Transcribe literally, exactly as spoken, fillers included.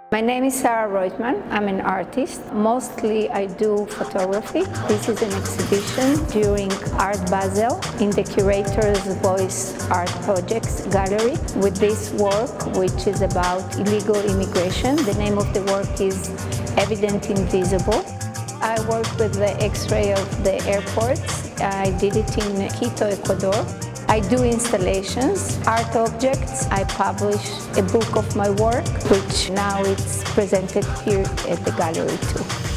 My name is Sara Roitman. I'm an artist. Mostly I do photography. This is an exhibition during Art Basel in the Curator's Voice Art Projects Gallery with this work, which is about illegal immigration. The name of the work is Evident Invisible. I worked with the X-ray of the airports. I did it in Quito, Ecuador. I do installations, art objects. I publish a book of my work, which now it's presented here at the gallery too.